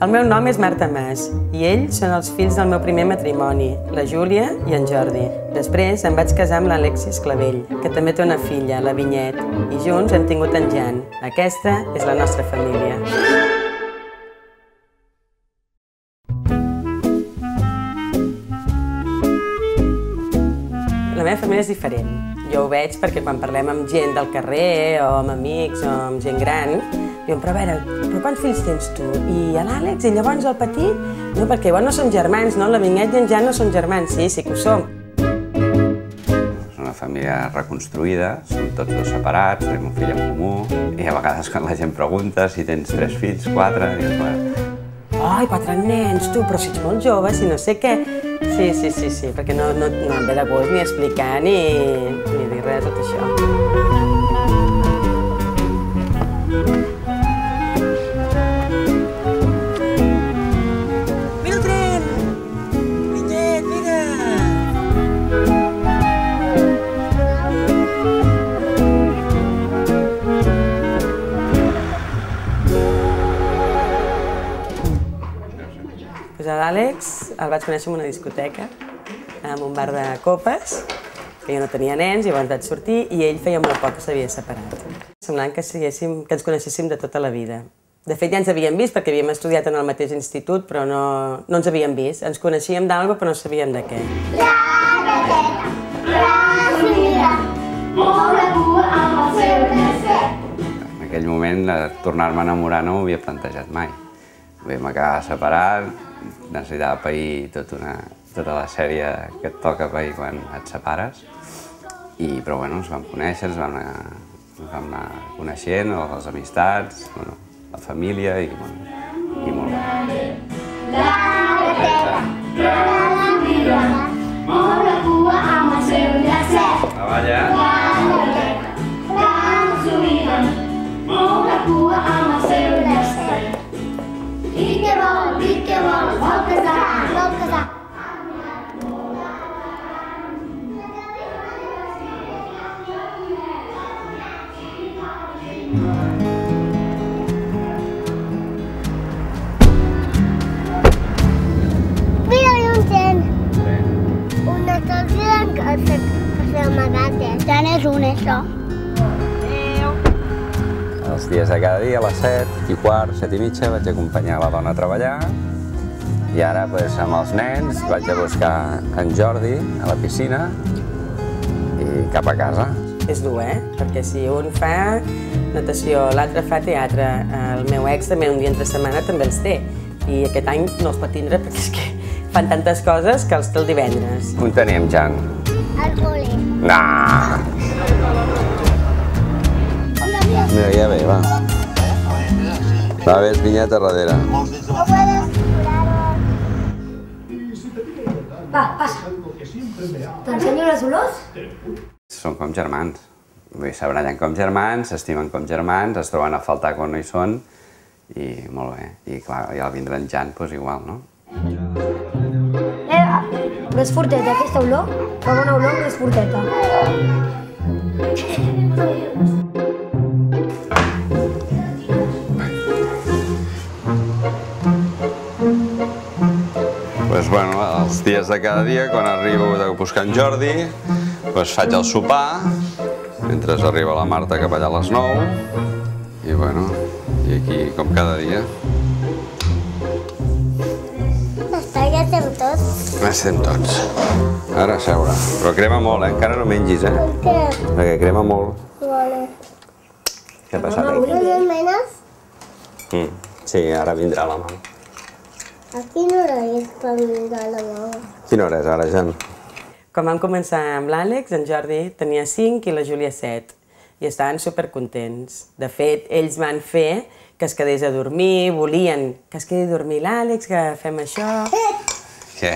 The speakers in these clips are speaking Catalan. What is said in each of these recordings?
El meu nom és Marta Mas i ells són els fills del meu primer matrimoni, la Júlia i en Jordi. Després em vaig casar amb l'Alexis Clavell, que també té una filla, la Vinyet, i junts hem tingut en Jan. Aquesta és la nostra família. La meva família és diferent. Jo ho veig perquè quan parlem amb gent del carrer o amb amics o amb gent gran, diuen, però a veure, quants fills tens tu? I l'Àlex? I llavors el petit? No, perquè no som germans, no? La Vinyet i en Jan no són germans. Sí que ho som. És una família reconstruïda, som tots dos separats, tenim un fill en comú, i a vegades quan la gent pregunta si tens 3 fills, 4, dius, bueno... Ai, 4 nens, tu, però si ets molt jove, si no sé què... Sí, perquè no em ve de gust ni explicar ni dir res de tot això. Mira el tren! Vinyet, mira! L'Àlex el vaig conèixer en una discoteca, en un bar de copes, que jo no tenia nens, i llavors vaig sortir i ell feia molt poc que s'havia separat. Semblant que ens coneixéssim de tota la vida. De fet, ja ens havíem vist perquè havíem estudiat en el mateix institut, però no ens havíem vist. Ens coneixíem d'algo, però no sabíem de què. En aquell moment, tornar-me a enamorar no m'ho havia plantejat mai. Vam acabar separat, necessitava pair tota la sèrie que et toca pair quan et separes. Però bueno, ens vam conèixer, ens vam anar coneixent, les amistats, la família i molt bé. Els dies de cada dia, a les 7:15, 7:30, vaig acompanyar la dona a treballar i ara, amb els nens, vaig a buscar en Jordi a la piscina i cap a casa. És dur, perquè si un fa natació, l'altre fa teatre, el meu ex també un dia entre setmana també els té i aquest any no els pot tindre perquè és que fan tantes coses que els té el divendres. On tenim, Jan? Al col·le. No! Mira, ja ve, va. Va, ves, Vinyet a darrere. Va, passa. T'ensenyo les olors? Són com germans. S'abrallen com germans, s'estimen com germans, es troben a faltar quan no hi són i molt bé. I clar, i al vindre en Jan, doncs igual, no? Però és forteta, aquesta olor? Fa bona olor, però és forteta. Bueno, els dies de cada dia, quan arribo a buscar en Jordi, faig el sopar, mentre arriba la Marta cap allà a les 9, i bueno, i aquí com cada dia. Ja estem tots? Ja estem tots. Ara a seure. Però crema molt, encara no mengis, Per què? Perquè crema molt. Vale. Què ha passat aquí? No menes? Sí, ara vindrà la mama. A quina hora és per vindrà la mama? Quina hora és ara, Jan? Quan vam començar amb l'Àlex, en Jordi tenia 5 i la Júlia 7 i estaven supercontents. De fet, ells van fer que es quedés a dormir, volien que es quedi a dormir l'Àlex, que fem això... Què?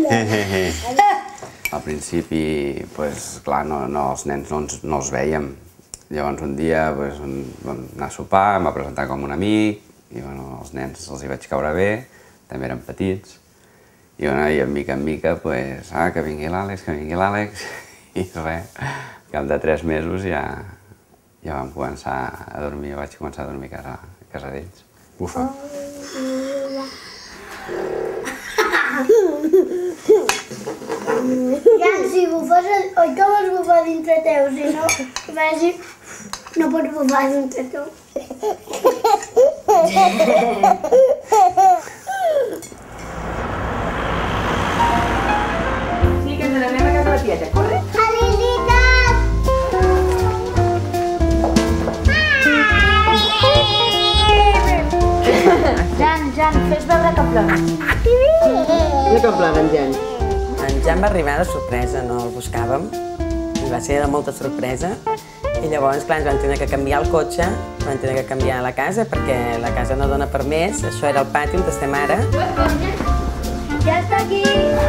Al principi, clar, els nens no els vèiem. Llavors un dia vam anar a sopar, em va presentar com un amic i els nens els hi vaig caure bé, també eren petits. I de mica en mica, que vingui l'Àlex, i res, al cap de 3 mesos ja vam començar a dormir, vaig començar a dormir a casa d'ells. Bufa. Jan, si bufes, oi que vols bufar dintre teu? Si no, no pots bufar dintre teu. Sí, que ens n'anem a casa la tieta, corre. Jan, fes veure que plores. No que plora en Jan. En Jan va arribar de sorpresa, no el buscàvem. I va ser de molta sorpresa. I llavors, clar, ens van tenir que canviar el cotxe, van tenir que canviar la casa, perquè la casa no dona per més. Això era el pati on estem ara. Ja està aquí.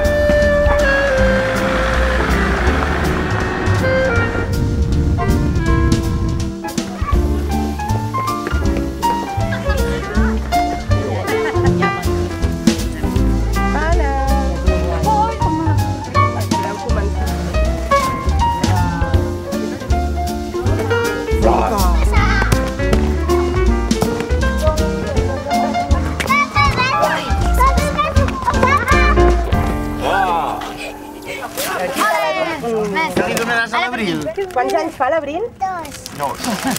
Quants anys fa l'Abril? 2.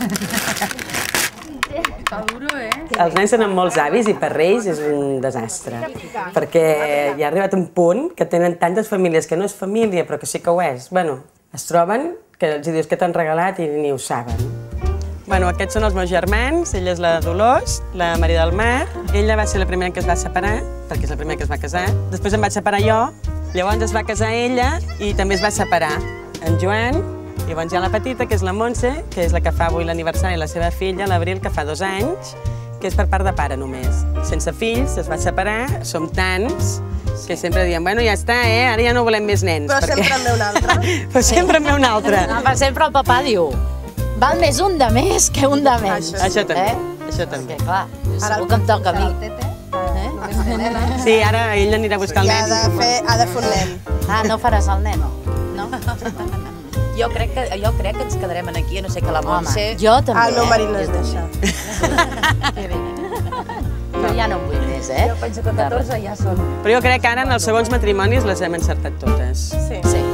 Els nens tenen molts avis i per Reis és un desastre. Perquè ja ha arribat un punt que tenen tantes famílies que no és família, però que sí que ho és. Bueno, es troben que els dius que t'han regalat i ni ho saben. Bueno, aquests són els meus germans, ella és la Dolors, la Maria del Mar. Ella va ser la primera que es va separar, perquè és la primera que es va casar. Després em vaig separar jo, llavors es va casar ella i també es va separar en Joan. Llavors hi ha la petita, que és la Montse, que és la que fa avui l'aniversari, la seva filla, l'Abril, que fa 2 anys, que és per part de pare només. Sense fills, es va separar, som tants, que sempre diem, bueno, ja està, ara ja no volem més nens. Però sempre en ve un altre. Però sempre en ve un altre. Per sempre el papà diu, val més un de més que un de menys. Això també, això també. Perquè, clar, segur que em toca a mi. Sí, ara ell anirà a buscar el nen. Ha de fer un nen. Ah, no faràs el nen? No? Jo crec que ens quedarem aquí, a no ser que la Montse... Jo també. El meu marit no es deixa. Jo ja no en vull més, Jo penso que 14 ja són. Però jo crec que ara en els segons matrimonis les hem encertat totes. Sí.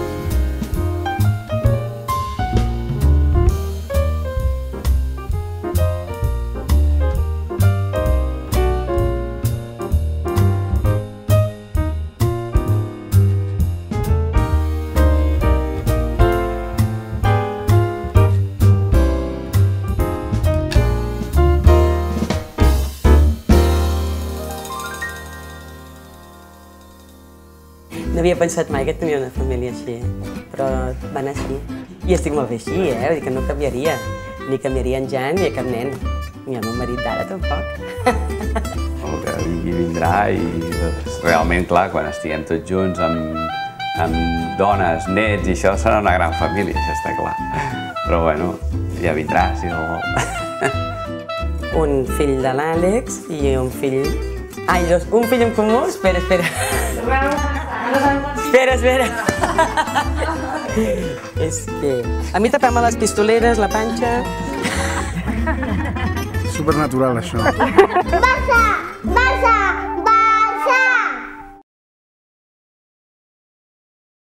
No havia pensat mai que tenia una família així, però va anar així. I estic molt bé així, vull dir que no canviaria. Ni canviaria en Jan ni a cap nen. Ni el meu marit d'ara tampoc. El que vingui vindrà i realment, clar, quan estiguem tots junts amb dones, nets i això serà una gran família, això està clar. Però bueno, ja vindrà, si no vol. Un fill de l'Àlex i un fill... Ai, un fill en comú? Espera. Espera. És que... A mi tapem les pistoleres, la panxa... Supernatural, això. Basta!